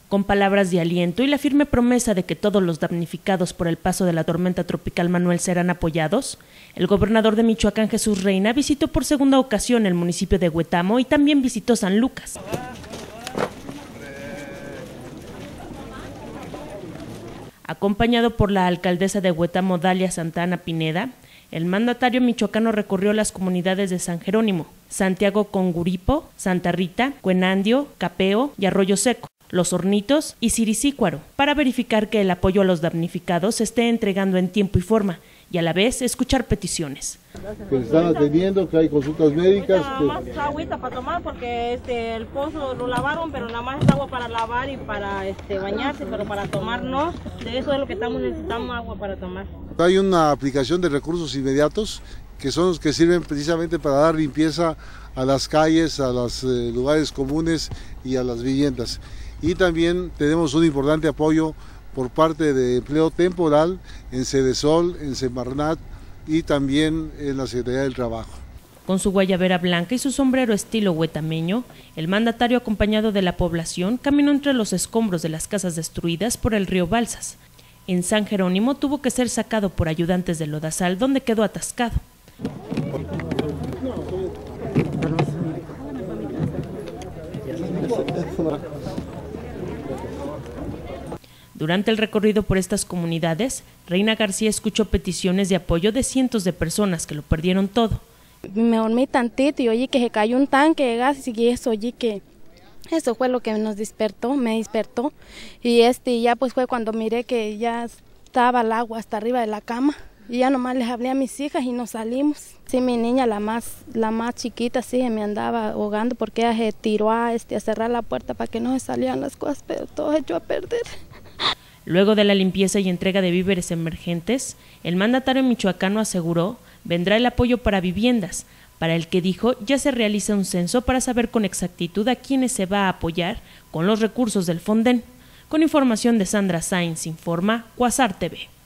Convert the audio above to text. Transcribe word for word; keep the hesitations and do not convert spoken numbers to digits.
Con palabras de aliento y la firme promesa de que todos los damnificados por el paso de la tormenta tropical Manuel serán apoyados, el gobernador de Michoacán, Jesús Reina, visitó por segunda ocasión el municipio de Huetamo y también visitó San Lucas. Acompañado por la alcaldesa de Huetamo, Dalia Santana Pineda, el mandatario michoacano recorrió las comunidades de San Jerónimo, Santiago Conguripo, Santa Rita, Cuenandio, Capeo y Arroyo Seco, Los Hornitos y Siricícuaro, para verificar que el apoyo a los damnificados se esté entregando en tiempo y forma, y a la vez escuchar peticiones. Que están atendiendo, que hay consultas médicas. Nada más es agüita para tomar porque este, el pozo lo lavaron, pero nada más es agua para lavar y para este, bañarse, pero para tomar no. De eso es lo que estamos necesitando, agua para tomar. Hay una aplicación de recursos inmediatos que son los que sirven precisamente para dar limpieza a las calles, a los eh, lugares comunes y a las viviendas. Y también tenemos un importante apoyo por parte de empleo temporal en Cedesol, en Semarnat y también en la Secretaría del Trabajo. Con su guayabera blanca y su sombrero estilo huetameño, el mandatario, acompañado de la población, caminó entre los escombros de las casas destruidas por el río Balsas. En San Jerónimo tuvo que ser sacado por ayudantes del lodazal, donde quedó atascado. Durante el recorrido por estas comunidades, Reina García escuchó peticiones de apoyo de cientos de personas que lo perdieron todo. Me dormí tantito y oí que se cayó un tanque de gas y eso oí que eso fue lo que nos despertó, me despertó. Y este ya pues fue cuando miré que ya estaba el agua hasta arriba de la cama. Y ya nomás les hablé a mis hijas y nos salimos. Sí, mi niña, la más, la más chiquita, sí, me andaba ahogando porque ella se tiró a, este, a cerrar la puerta para que no se salieran las cosas, pero todo echó a perder. Luego de la limpieza y entrega de víveres emergentes, el mandatario michoacano aseguró vendrá el apoyo para viviendas, para el que dijo ya se realiza un censo para saber con exactitud a quiénes se va a apoyar con los recursos del Fonden. Con información de Sandra Sainz, informa Cuasar T V.